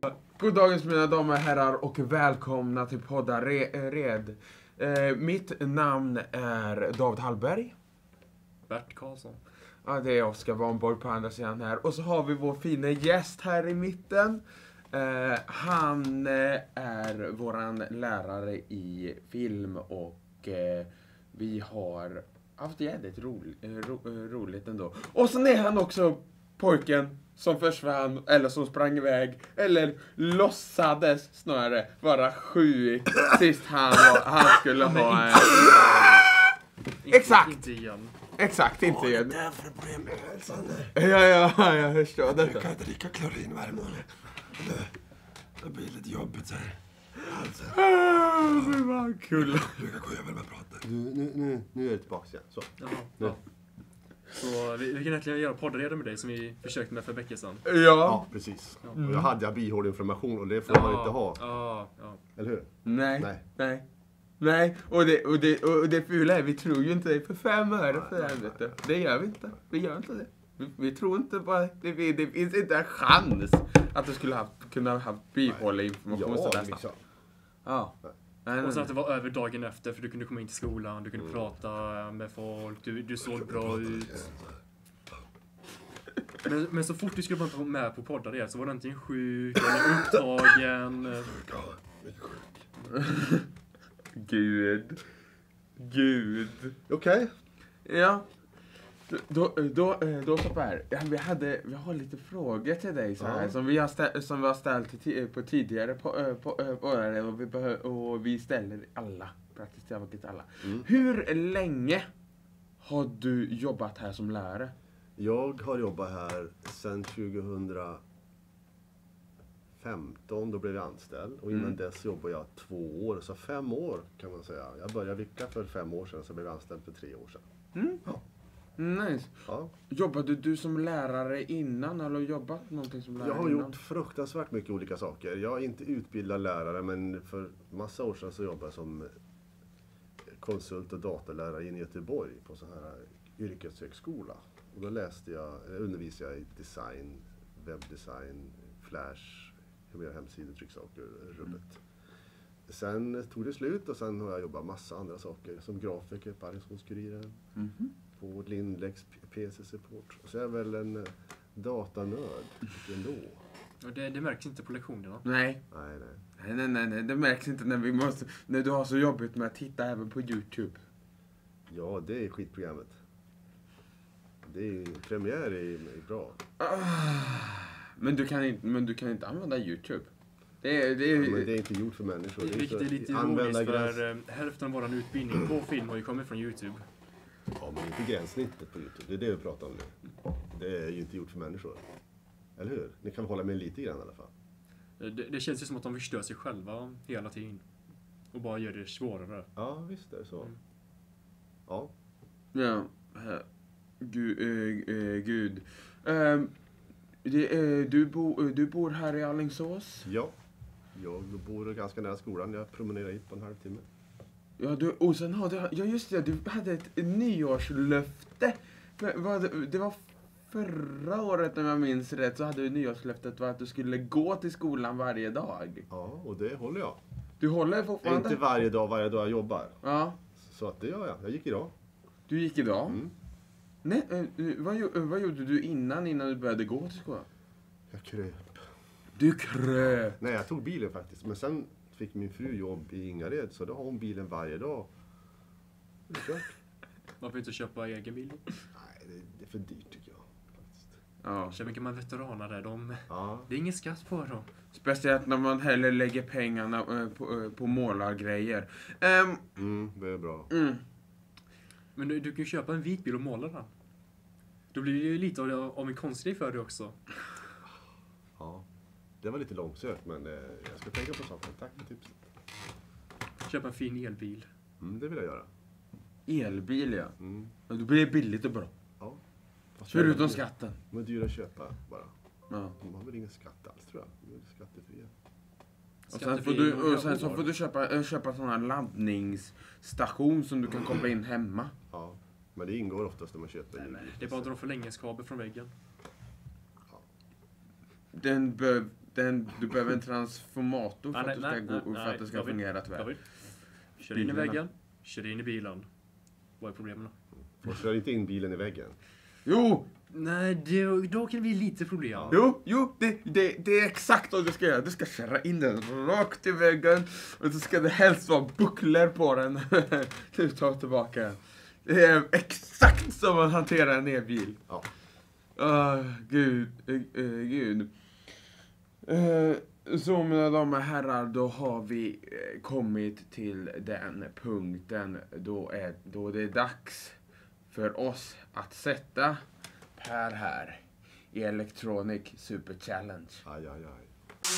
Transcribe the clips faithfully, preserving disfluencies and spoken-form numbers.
God dagens mina damer och herrar och välkomna till podda Re- Red. Eh, mitt namn är David Hallberg. Bert Karlsson. Ja, det är Oskar Warnborg på andra sidan här. Och så har vi vår fina gäst här i mitten. Eh, han eh, är våran lärare i film och eh, vi har haft jävligt roligt, ro, roligt ändå. Och sen är han också pojken som försvann, eller som sprang iväg, eller låtsades snarare vara sjuk sist han, var, han skulle ha... Eh, exakt! Inte igen. Exakt, inte igen. Det är därför problem med hälsan. Ja, ja, ja, jag förstår Jag detta. kan inte dricka klorin varje månad. Det, det blir lite jobbigt så här. Alltså, Ah, det var kul. du kan gå över med pratet. Nu, nu, nu, nu är det tillbaka igen. Så. Jaha, ja. Så vi, vi kan egentligen göra poddar med dig som vi försökte med för veckor sedan. Ja. Ja, precis. Mm. Och jag hade jag bihåleinflammation och det får man inte ha. Ja, ja. Eller hur? Nej, Nej. nej. Nej, och det, och, det, och det fula är, vi tror ju inte det för fem öre för det här, vet du. Det gör vi inte. Vi gör inte det. Vi, vi tror inte på det. Det, det finns inte en chans att du skulle ha kunna ha bihåleinformation Ja, sådär. liksom. Ja. Nej, Och så nej, att det var över dagen efter för du kunde komma in till skolan, du kunde prata med folk, du, du såg bra ut. Men, men så fort du skulle vara med på poddar igen så var du antingen sjuk eller upptagen. Gud. Gud. Okej. Ja. Då, då, då så här. Ja, vi, hade, vi har lite frågor till dig så här, Ja. som, vi har ställt, som vi har ställt till, på tidigare på, på, på, på och, vi behö, och vi ställer alla, praktiskt taget alla. Mm. Hur länge har du jobbat här som lärare? Jag har jobbat här sedan tjugohundrafemton. Då blev jag anställd. Och innan Mm. dess jobbade jag två år. Så fem år kan man säga. Jag började vicka för fem år sedan så blev jag anställd för tre år sedan. Mm. Ja. Nice. Ja. Jobbade du som lärare innan eller har du jobbat någonting som lärare Jag har innan? gjort fruktansvärt mycket olika saker. Jag är inte utbildad lärare men för massa år sedan så jobbade jag som konsult och datalärare i Göteborg på så här yrkeshögskola. Och då läste jag, eller undervisade jag i design, webbdesign, flash, hur man gör hemsidor, trycksaker, rubbet. Sen tog det slut och sen har jag jobbat massa andra saker som grafiker på Alingsås-Kuriren, Mhm. på Lindlex P C-support. Och så är jag väl en eh, datanörd ändå. Och det, det märks inte på lektionerna. Nej. Nej, nej. Nej, nej, nej, nej, det märks inte när vi måste, när du har så jobbigt med att titta även på YouTube. Ja, det är skitprogrammet. Det är ju, premiär är, är bra. Men du kan inte, men du kan inte använda YouTube. Det är, det är, Ja, men det är inte gjort för människor. Det är Vilket är inte- lite använda ironiskt gräns- för eh, hälften av vår utbildning på film har ju kommit från YouTube. Ja, men inte gränssnittet på YouTube. Det är det vi pratar om nu. Det är ju inte gjort för människor. Eller hur? Ni kan hålla med lite grann i alla fall. Det, det känns ju som att de förstör sig själva hela tiden. Och bara gör det svårare. Ja, visst är det så. Mm. Ja. ja, eh, gud, eh, eh, gud. Ehm, det, eh, du, bo, eh, du bor här i Alingsås. Ja. Jag bor ganska nära skolan. Jag promenerar hit på en halvtimme. Ja, du, och sen har du, ja just det, du hade ett nyårslöfte. Men vad, det var förra året om jag minns rätt så hade du nyårslöftet var att du skulle gå till skolan varje dag. Ja, och det håller jag. Du håller fortfarande? Inte varje dag, varje dag jag jobbar. Ja, Så att det gör jag. Jag gick idag. du gick idag. Mm. Nej, eh, eh, vad, gjo- eh, vad gjorde du innan, innan du började gå till skolan? Jag kröp. Du kröp. Nej, jag tog bilen faktiskt. Men sen fick min fru jobb i Ingared. Så då har hon bilen varje dag. Det är klart. Varför inte köpa egen bil? Nej, det, det är för dyrt tycker jag. Faktiskt. Ja. Köper gamla veteraner de, Ja. det är ingen skatt på dem. Speciellt när man hellre lägger pengarna eh, på, eh, på målargrejer. Ehm, Mm, det är bra. mm. Men du, du kan ju köpa en vit bil och måla den. Då blir det ju lite av, av en konstgrej för dig också. Ja. Det var lite långsökt men eh, jag ska tänka på saken. Tack för tipset. Köpa en fin elbil. Mm, det vill jag göra. Elbil, ja. Mm. Och då blir det billigt och bra. Ja. Fast Förutom de är- skatten. De är dyra att köpa bara. Ja. De har väl ingen skatt alls tror jag. De är skattefria. Och sen får du, och sen så får du köpa, äh, köpa sån här laddningsstation som du kan koppla in hemma. Ja. Men det ingår oftast när man köper Nej, nej, det är bara att dra förlängningskabel från väggen. Den bör, den, du behöver en transformator för Ah, att, nej, du ska nej, gå, nej, för att det ska David, fungera tyvärr. David. Kör in i Bilarna. väggen, kör in i bilen. Vad är problemen då? Och kör inte in bilen i väggen. Jo, Nej, det, då kan det bli lite problem. jo, jo, det, det, det är exakt vad du ska göra. Du ska köra in den rakt i väggen och så ska det helst vara bucklor på den. Du tar tillbaka den. Det är exakt som man hanterar en elbil. Ja. Ah, gud, uh, uh, gud. Uh, så mina damer och herrar, då har vi eh, kommit till den punkten då, är, då det är dags för oss att sätta Per här i Electronic Super Challenge. Aj, aj, aj.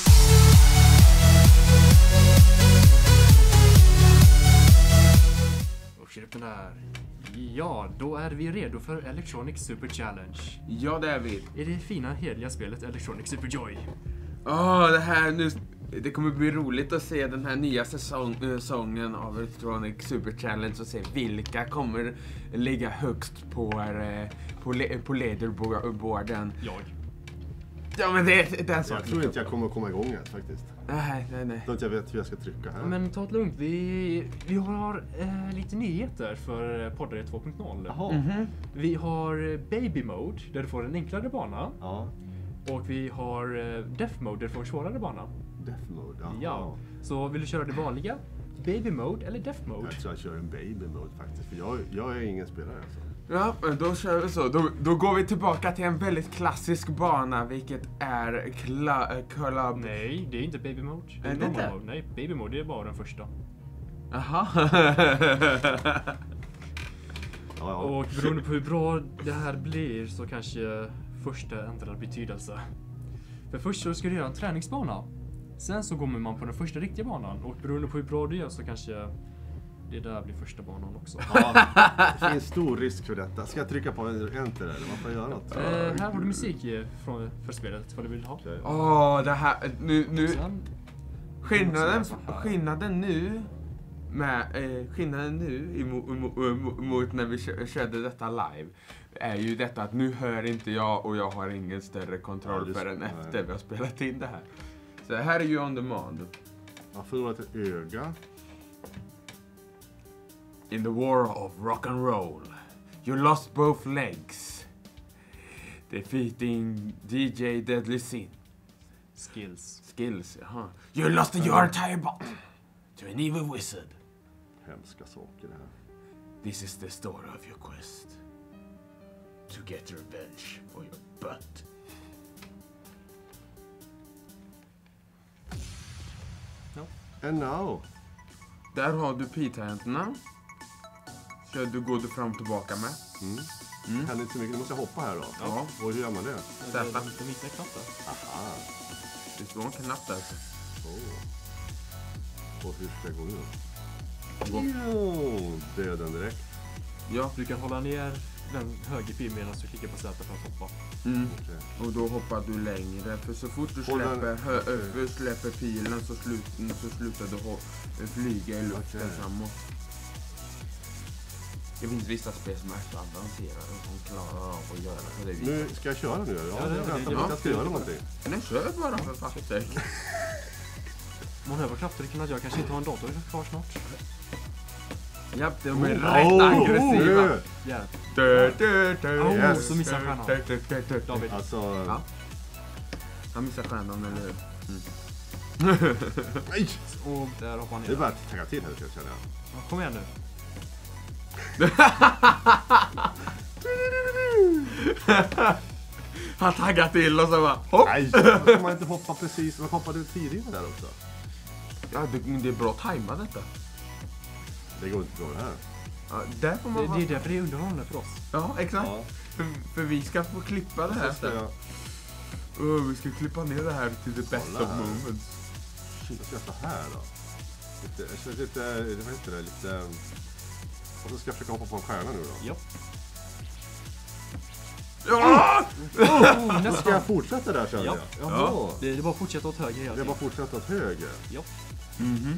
Och kör upp den här. Ja, då är vi redo för Electronic Super Challenge. Ja, det är vi. I det fina, hederliga spelet Electronic Super Joy. Åh, det här nu... Det kommer bli roligt att se den här nya säsong, äh, säsongen av Electronic Super Challenge och se vilka kommer ligga högst på, äh, på, le, på leaderboarden. Jag. Ja, men det, det är så. Jag tror inte jag kommer att komma igång här faktiskt. Nej, nej, nej. Så att jag vet hur jag ska trycka här. Men ta det lugnt, vi, vi har eh, lite nyheter för Poddare två punkt noll. Jaha. Mhm. Vi har Baby Mode, där du får en enklare bana. Ja. Och vi har eh, Death Mode, där du får en svårare bana. Death mode. Jaha. Ja. Så vill du köra det vanliga, Baby Mode eller Death Mode? Jag tror jag kör en baby mode faktiskt. För jag, jag är ingen spelare alltså. Ja, men då kör vi så. Då, då går vi tillbaka till en väldigt klassisk bana, vilket är kla, äh, Club... Nej, det är inte Baby Mode. Det Är det inte? Mode. Nej, Baby Mode det är bara den första. Jaha. Ja, ja. Och beroende på hur bra det här blir så kanske första ändrar betydelse. För först så ska du göra en träningsbana. Sen så kommer man på den första riktiga banan. Och beroende på hur bra du gör så kanske det där blir första banan också. Ja, det finns stor risk för detta. Ska jag trycka på enter eller vad får jag göra något? Eh, här har du musik eh, från, för spelet, vad du vill ha. Okej. Åh, det här... Nu... nu Sen, skillnaden, så här. skillnaden nu... Med, eh, skillnaden nu emot, emot, emot när vi kö- körde detta live är ju detta att nu hör inte jag och jag har ingen större kontroll Ja, det- förrän nej. efter vi har spelat in det här. Så det här är ju on demand. Jag har förlorat ett öga. In the war of rock and roll, you lost both legs. Defeating D J Deadly Sin. skills. Skills, jaha. You lost your entire body to an evil wizard. Hemska saker det här. This is the story of your quest. To get revenge for your butt. And now. Där har du P-tangenterna. Så du går du fram och tillbaka med. Mm. Mm. Kan inte så mycket. Nu måste jag hoppa här då. Ja. Och hur gör man det? Sätta. Det är lite vita knappar. Aha. Det står en knapp där. Oh. Och hur ska jag gå nu då? Gå. Jo, döden direkt. Ja. Du kan hålla ner den höger pil medan du klickar på Z för att hoppa. Mm. Okej. Och då hoppar du längre. För så fort du Håll den- släpper, hö, okej. ö, släpper pilen så, slut, så slutar du ho, flyga i luften Okej. framåt. Det finns vissa spel som är så avancerade som klarar av att göra på det viset. Nu ska jag köra nu? Ja, Ja, det- jag väntar det- på ja. att jag ska göra någonting. Men kör bara för fattig. Man hör på knapptrycken att jag kanske inte har en dator kvar snart. Japp, de är Oh, rätt oh, aggressiva. nu. Ja. Dö, dö, dö, Oh, yes. så missar stjärnan. Dö, dö, dö, dö. David. Alltså... Ja. Han missar stjärnan, eller hur? Nej! Och där hoppar han Det är ner. bara att tagga till här känner jag. Ja, kom igen nu. Han taggar till och så bara hopp. Nej! Då kan man inte hoppa precis. Man hoppade tidigare där också. Ja, det, det är bra tajma detta. Det går inte bra det här. Ja, där får man Det, vara- det är därför det är underhållande för oss. Ja, exakt. Ja. För, för vi ska få klippa det här Så ska sen. jag... Oh, vi ska klippa ner det här till the best Kolla of här. moments. Jag ska stå här då. Lite, jag känner lite, vad heter det, lite... Och så ska jag försöka hoppa på en stjärna nu då. Ja. Ja! Oh, Då ska jag fortsätta där känner Ja. jag. Ja. Jaha. Det är bara att fortsätta åt höger hela Det är bara tiden. fortsätta åt höger. Ja. Mhm.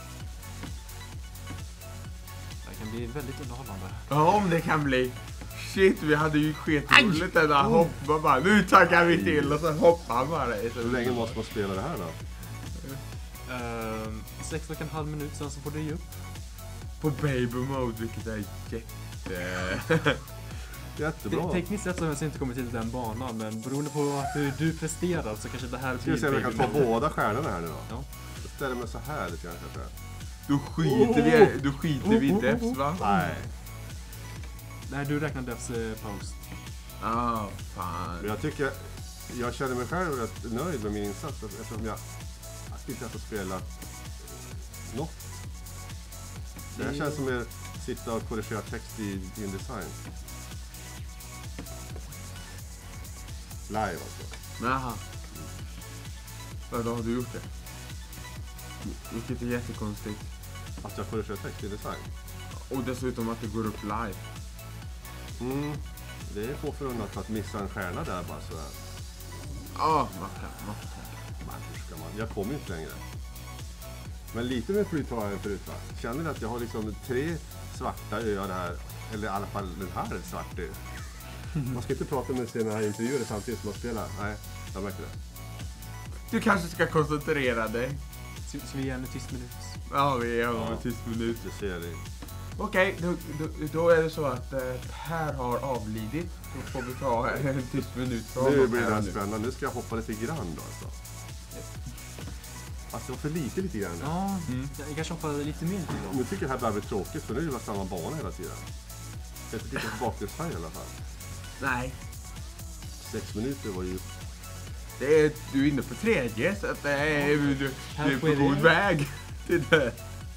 Det kan bli väldigt underhållande. Ja, om det kan bli. shit, vi hade ju skitroligt den där hoppa bara. Nu taggar vi till och så hoppar han bara. Hur länge måste man spela det här då? Uh, sex och en halv minut, sen så får du ge upp. På baby mode, vilket är jätte... Jättebra. Te- tekniskt sett så har jag inte kommit till den banan, men beroende på hur du presterar så kanske det här Ska vi se om vi kan ta mode. båda stjärnorna här nu då? Ja. Jag ställer mig så här lite grann kanske. Då skiter vi, då skiter vi i Devs, va? Nej. Nej, du räknar Devs eh, post. Ah, fan. Men jag tycker, jag känner mig själv rätt nöjd med min insats eftersom jag, jag skulle inte ens spela något. Det här känns som att sitta och korrigera text i InDesign. Live alltså. Jaha. Ja, då har du gjort det. Vilket är jättekonstigt. Att jag korrigerar text i InDesign. Och dessutom att det går upp live. Mm. Det är få förunnat att missa en stjärna där bara sådär. Ja, man kan, man kan. Men hur ska man? Jag kommer inte längre. Men lite med flyt har jag förut va? Känner att jag har liksom tre svarta öar här. Eller i alla fall den här är svart ö. Man ska inte prata med sina intervjuer samtidigt som man spelar. Nej, jag märker det. Du kanske ska koncentrera dig. Så, så vi ger en tyst minut. Ja, vi är om Ja. en tyst minut. Du ser det. Okej, då, då, då är det så att eh, Per har avlidit. Då får vi ta en tyst minut för Nu honom blir det här här nu. spännande. Nu ska jag hoppa lite grann då alltså. Alltså för lite lite grann. Ja, Mm. jag kanske hoppar lite mer till då. Nu tycker jag det här börjar bli tråkigt för nu är det bara samma bana hela tiden. Jag ska titta på bakgrundsfärg i alla fall. Nej, Sex minuter var ju... det är, du är inne på tredje så att det är, du, du Här är på sker det. god väg till det.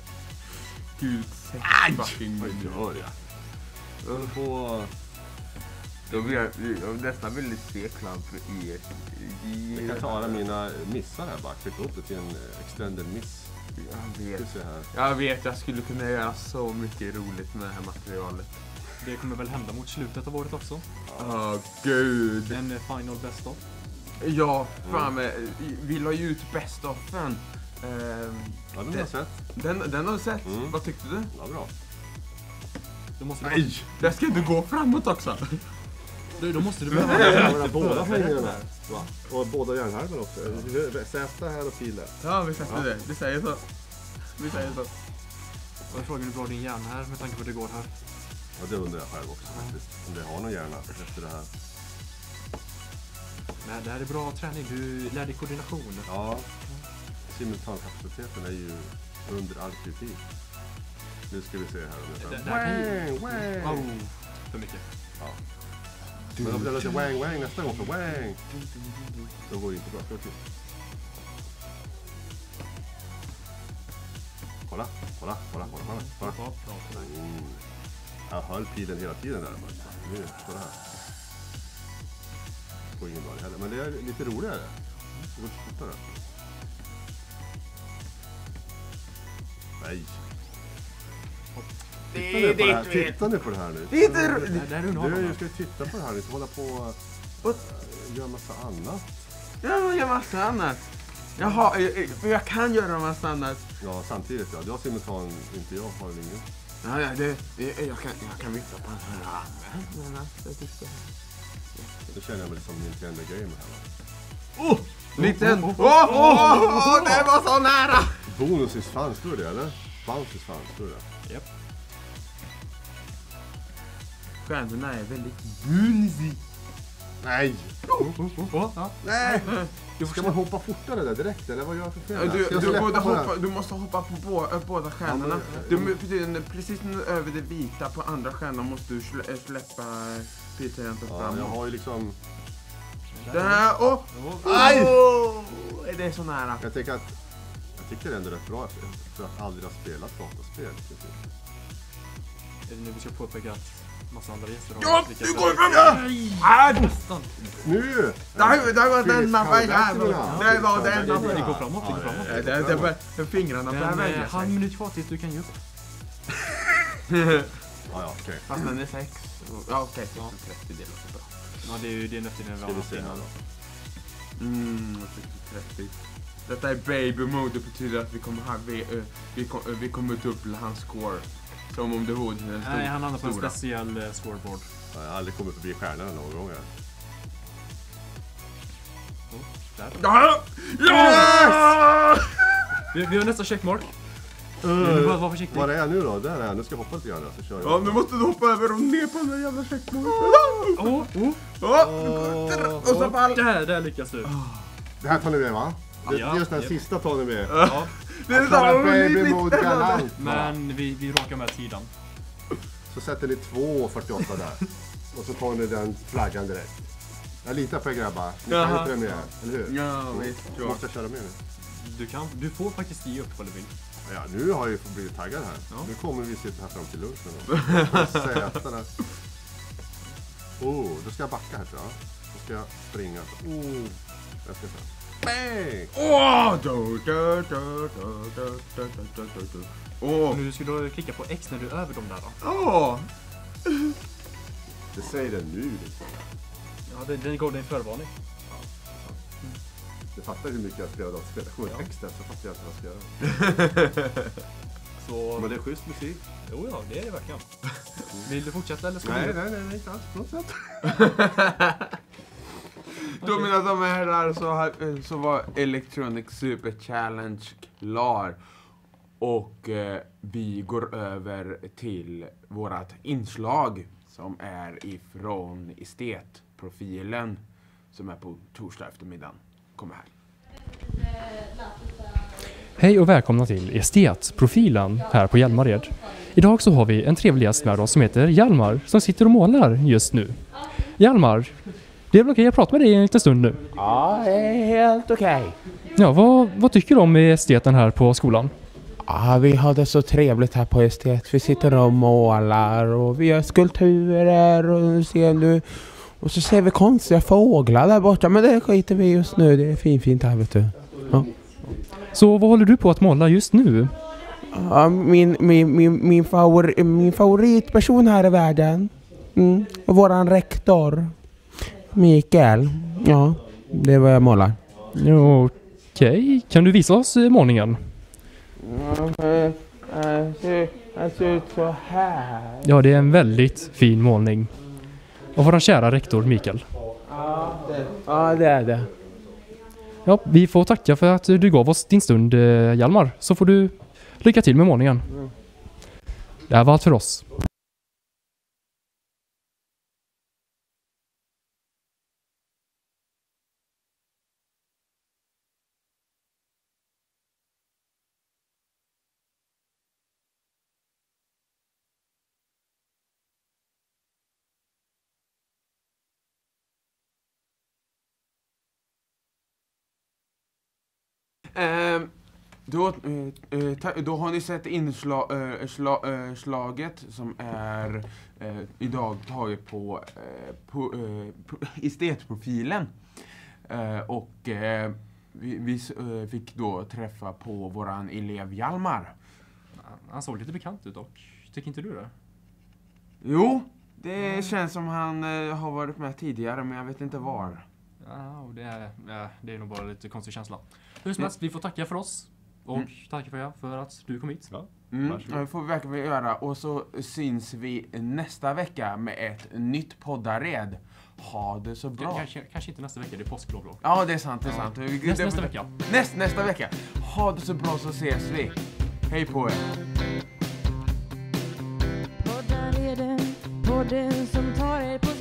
Gud, sex fucking Vad minuter. gör jag? Jag håller på... Då blir jag, jag nästan väldigt steklamp i, i... Jag kan ta alla mina missar här bara. Klicka upp det till en extended miss. Jag vet. Ska vi se här. Jag vet, jag skulle kunna göra så mycket roligt med det här materialet. Det kommer väl hända mot slutet av året också. Åh, gud. En eh, final best of. Ja, fan med, vi la ju ut best offen. Ehm, Ja, den har jag sett. den, den har du sett. Mm. Vad tyckte du? Ja, bra. Då måste du, Nej! Där ska du gå framåt också. då, då måste du Ja, behöva båda poängerna. Va? Och båda järnhalvorna också. Z här och pil där. Ja, vi sätter Ja. det. Vi säger så. Vi säger så. Och jag frågar hur bra din hjärna är med tanke på hur det går här. Ja, det undrar jag själv också faktiskt. Om det har någon hjärna efter det här. Nej, det här är bra träning. Du lär dig koordination. Ja, simultankapaciteten är ju under all kritik. Nu ska vi se här om Det- det det här kan ju- wang, wang. Oh, för mycket. Ja. Men om det låter wang wang nästa gång för wang. Då går det inte bra. Ska vi se. Kolla, kolla, kolla, kolla, kolla, kolla. Ja, bra för dig. Mm. Jag höll pilen hela tiden där. Nu, kolla här. Får ingen bra heller, men det är lite roligare. Det går lite fortare. Nej. Titta nu, på det här. Titta nu på det här nu. Det är inte Det roligt. här- det här är Du, underhållande. jag ska titta på det här. Du ska hålla på och Vad? äh, göra massa annat. Ja, men jag massa annat. Jaha, jag, jag- jag kan göra massa annat. Ja, samtidigt ja. Du har simultan, inte jag har ingen. Ja, ja, det, det, jag kan, jag kan vifta på den här armen. Nu känner jag mig som Nintendo Gamer här va. Oh! Liten! Åh, åh, åh, det var så nära! Bonus is fun, står det eller? Bounce is fun, står det? Japp. Stjärnorna är väldigt bunsy. Nej! Oh, ja. Nej! Ska man hoppa fortare där direkt eller vad gör jag för fel? Du, Ska jag du, släppa borde på det här? hoppa, du måste hoppa på bå, äh, båda stjärnorna. Ja, Du, men- precis, precis nu över det vita på andra stjärnan måste du slä, äh, släppa piltangenten Ja, framåt. jag har ju liksom... Där, åh! Aj! Åh, det är så nära. Jag tänker att... Jag tycker det är ändå rätt bra för för att aldrig ha spelat dataspel. Är det nu vi ska påpeka att massa andra gäster har Ja, lyckats du med- går fram! Ah, Nästan. Nu! där, där var den man var Felix jävlar. Karlberg. Det var den man Det var. går framåt, det går Ja, framåt. Det, det, det, var- fingrarna börjar Men välja eh, halv sig. minut kvar tills du kan ge upp. Ja, ja, okej. Fast den är sex. Ja, okej. Ja. trettio delar så bra. Ja, det är ju det efter den Ska vi se här då. Mm, trettio. Detta är baby mode, det betyder att vi kommer, ha, vi, uh, vi, kom, uh, vi kommer dubbla hans score. Som om det vore den stor, Nej, han hamnar på en stora. speciell eh, scoreboard. Jag har aldrig kommit förbi stjärnorna någon gång här. Oh, där. Ja! Yes! Vi, vi har nästa checkmark. Uh, Du bara var försiktig. Var är jag nu då? Där är jag. Nu ska jag hoppa lite grann. Så kör jag. Ja, nu måste du hoppa över och ner på den där jävla checkmarken. Oh, oh. Ja, och så fall. Där, där lyckas du. Det här tar ni med, va? Det, Ja. just den Yep. sista tar ni med. Ja, Det är Klara så baby mode här galant. men vi, vi råkar med tiden. Så sätter ni två fyrtioåtta där. Och så tar ni den flaggan direkt. Jag litar på er grabbar. Ni kan Jaha. ju premiär, eller hur? Ja, visst. Ja. Måste jag köra med nu? Du, kan, du får faktiskt ge upp vad du vill. Ja, nu har jag ju blivit taggad här. Ja. Nu kommer vi sitta här fram till lunchen. Sätarna. Oh, då ska jag backa här, tror jag. Då ska jag springa. Oh, jag ska fram. Bang! Åh! Du, du, du, du, du, du, du, du, du. Åh! Nu ska du klicka på X när du är över dem där då. Åh! Det säger den nu liksom. Ja, det, det går dig en förvarning. Du fattar hur mycket jag ska göra då. Ska jag komma texten så fattar jag inte vad jag ska göra. Så... Men det är schysst musik. Jo, ja, det är det verkligen. Vill du fortsätta eller ska Nej, du? nej, nej, nej, inte alls. På något sätt. Då mina damer och herrar så, har, så var Electronic Super Challenge klar. Och eh, vi går över till vårat inslag som är ifrån estetprofilen som är på torsdag eftermiddagen. Kom här. Hej och välkomna till Estetprofilen här på Hjälmared. Idag så har vi en trevlig gäst med oss som heter Hjalmar som sitter och målar just nu. Hjalmar, det är väl okej att prata med dig en liten stund nu? Ja, det är helt okej. Ja, vad, vad tycker du om esteten här på skolan? Ja, vi har det så trevligt här på estet. Vi sitter och målar och vi gör skulpturer och ser nu. Och så ser vi konstiga fåglar där borta, men det skiter vi just nu. Det är fint fint här, vet du. Ja. Så vad håller du på att måla just nu? Ja, min, min, min, min, favori, min favoritperson här i världen. Mm. Och våran rektor. Mikael. Ja, det är vad jag målar. Okej, kan du visa oss eh, målningen? Ja, han ser ut så här. Ja, det är en väldigt fin målning. Av vår kära rektor Mikael. Ja, det, ja, det är det. Ja, vi får tacka för att du gav oss din stund, eh, Hjalmar. Så får du lycka till med målningen. Mm. Det här var allt för oss. Ehm, då, eh, eh, ta, då har ni sett inslaget eh, sla, eh, slaget som är eh, idag taget på, eh, på, eh, på estetprofilen. Eh, och eh, vi, vi eh, fick då träffa på våran elev Hjalmar. Han såg lite bekant ut dock. Tycker inte du det? Jo, det känns som han eh, har varit med tidigare, men jag vet inte var. Ja, och det är, ja, det är nog bara lite konstig känsla. Hur som helst, vi får tacka för oss. Och Mm. tacka för, er för att du kom hit. Ja. Mm, Varsågod. det får vi verkligen göra. Och så syns vi nästa vecka med ett nytt poddared. Ha det så bra. Kanske, kanske inte nästa vecka, det är påsklov då. Ja, det är sant, det är sant. Nästa, nästa vecka. Näst, nästa vecka. Ha det så bra så ses vi. Hej på er. Poddar är det, podden som tar er på